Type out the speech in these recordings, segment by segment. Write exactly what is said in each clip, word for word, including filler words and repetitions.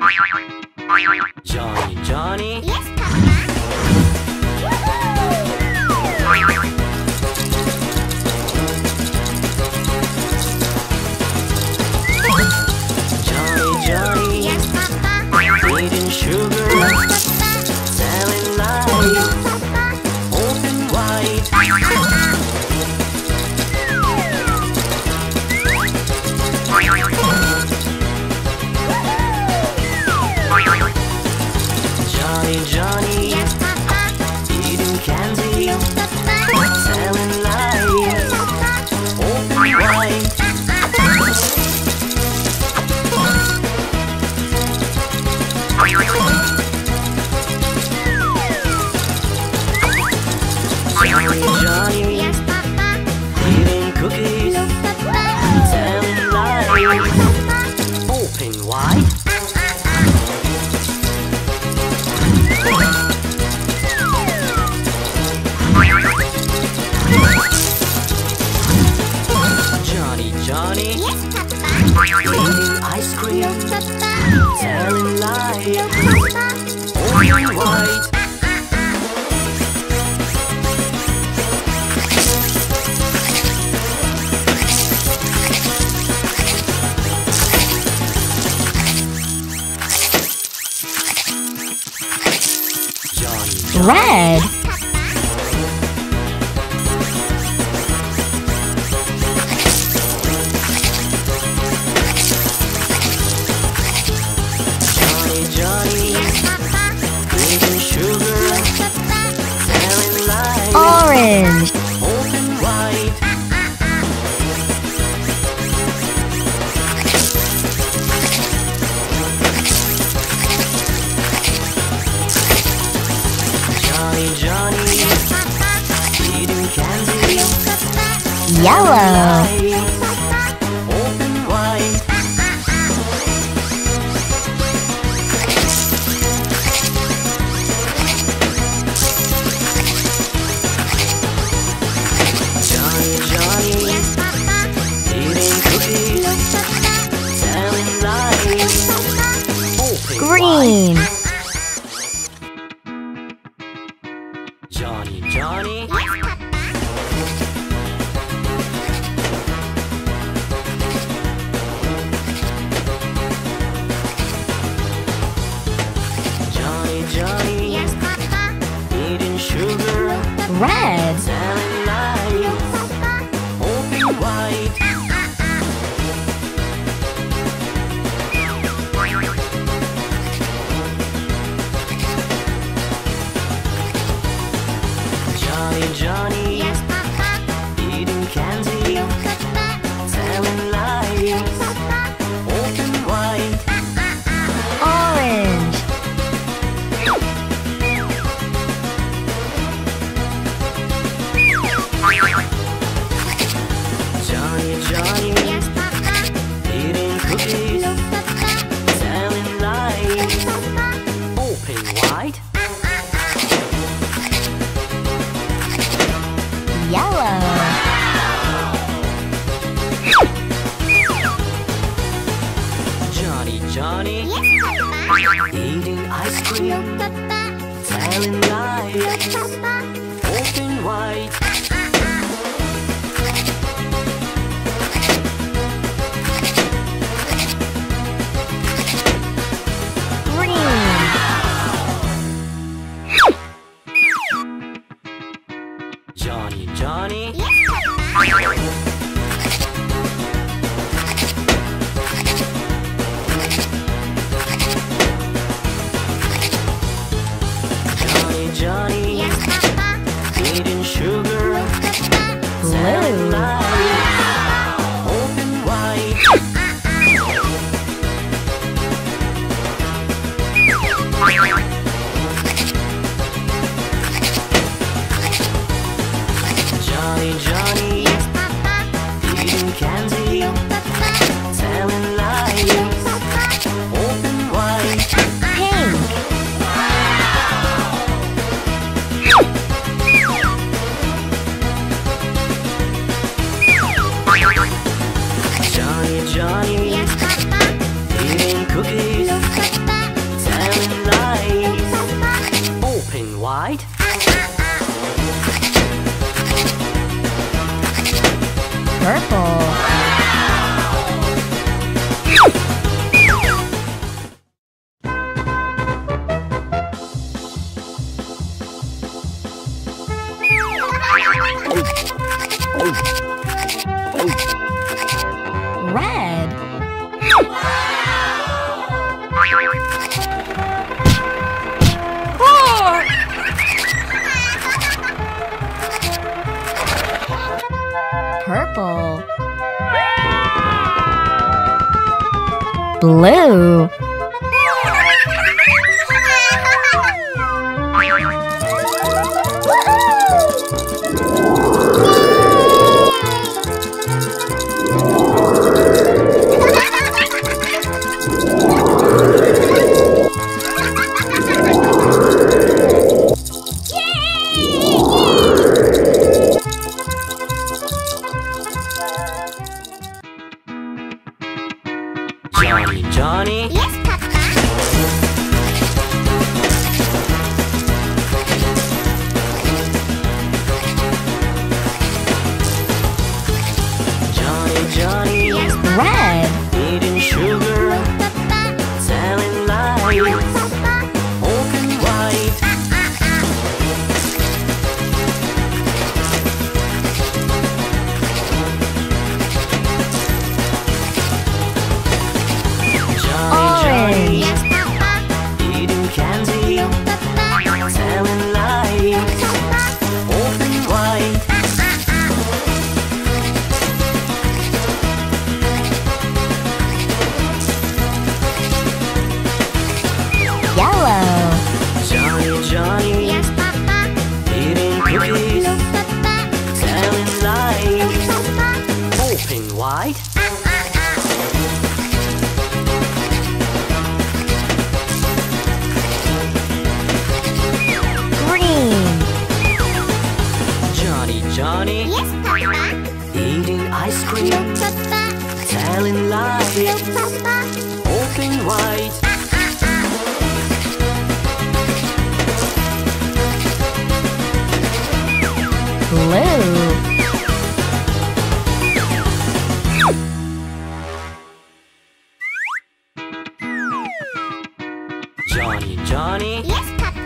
Johnny, Johnny. Yes, Papa. Johnny, Johnny. Yes, Papa. Eating sugar. Yes, Papa. Telling lies. Yes, Papa. Open wide. Johnny, Johnny. Yes, Papa. Eating candy. Yes, Papa. Telling lies. Yes, Papa. Open wide. Johnny, Johnny. Yes, Papa. Eating cookies. Yes, Papa. Telling lies. Open wide. Johnny, Johnny. Yes, Papa. Eating ice cream. Yes, Papa. Telling lies. Yes, Papa. Open wide. Johnny, Red. Johnny, Johnny. Yes, Papa. Eating sugar. Yes, Papa. Telling lies. Orange. Open wide. Johnny, Johnny. Yes, Papa. Eating candy. Yes, Papa. Yellow. Yes, Papa. Open wide. Johnny, Johnny. Yes, Papa. Eating cookies. Yes, Papa. Telling Yes, lies. Papa. Open Green. wide. Johnny, Johnny. Yes, Papa. Johnny, Johnny. Yes, Papa. Eating sugar. Red. Telling lies. Papa. Open wide. Johnny, Johnny. Yes, Papa. Eating candy. Yes, Papa. Telling lies. Papa. Open wide. Orange. Johnny, Johnny. Yes, Papa. Eating cookies. Yes, Papa. Telling Yes, lies. Papa. Open wide. Yellow. Johnny, Johnny. Yes, Papa. Eating ice cream. Yes, Papa. Telling lies. Yes, Papa. Open wide. Green. Johnny, Johnny. Yes, Papa. Johnny, Johnny. Yes, Papa. Eating sugar. Yes, Papa. Telling Blue. lies. Open wide. Johnny, Johnny. Yes, Papa. Eating candy. Yes, Papa. Telling lies. Yes, Papa. Open wide. Pink. Johnny, Johnny. Yes, Papa. Eating cookies. Yes, Papa. Purple. Red. Purple. Blue. Johny, Johny. Yes, Papa. Johny, Johny. Yes, Red. Eating sugar, Papa. telling lies, Papa. open wide. Johny, Johny. Yes, Papa. Eating candy, Papa. telling lies, Papa. open wide. Yellow. Johny, Johny. Yes, Papa. Eating cookies, Papa. telling lies, Papa. open wide. Green. Johny, Johny. Yes, Papa. Eating ice cream, Papa. telling lies, Papa. open wide. Blue. Johny, Johny. Yes, Papa.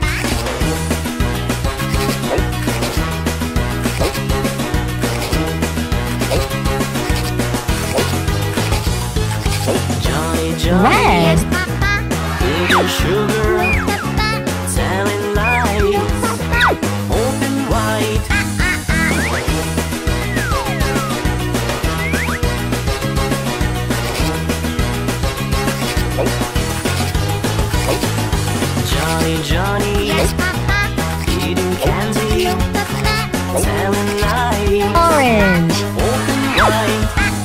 Johny, Johny. Red. Papa. Eating sugar, Papa. telling lies, open wide. Johny, Johny. Yes, Papa. Eating candy, Papa. telling lies, Orange. open wide.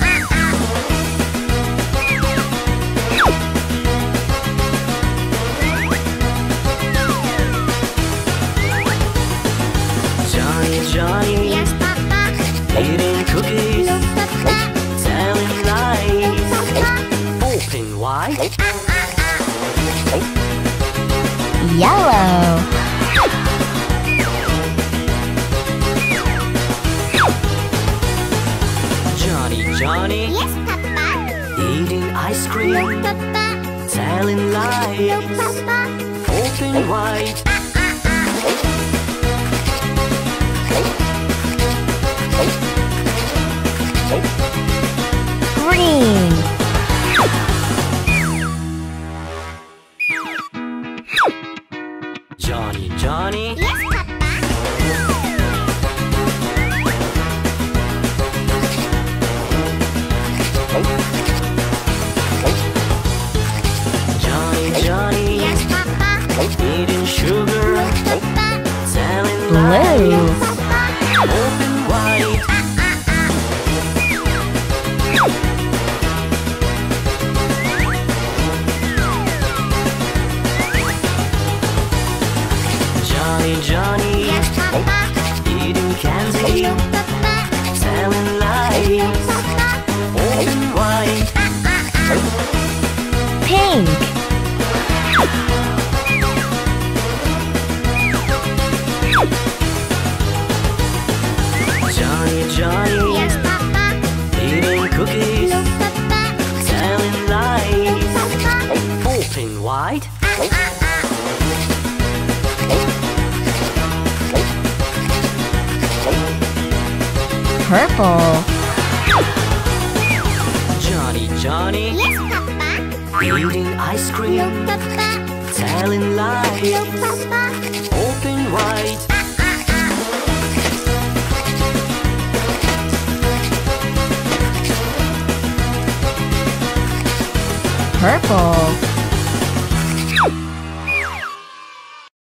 Johny, Johny. Yes, Papa. Eating cookies, Papa. telling lies, Papa. open wide. Yellow. Johny, Johny. Yes, Papa. Eating ice cream, Papa. telling lies, Papa. open wide. Green. Johny, Johny. Yes, Papa. Johnny, Johnny. Yes, Papa. Eating sugar, Papa. telling Blue. lies, Papa. open wide. Johnny, Johnny. Yes, Papa. Eating candy, Papa. telling lies, Papa. open wide. Pink. Purple. Johnny, Johnny, Yes, Papa. eating ice cream, No, Papa. telling lies, No, Papa. open wide. Purple.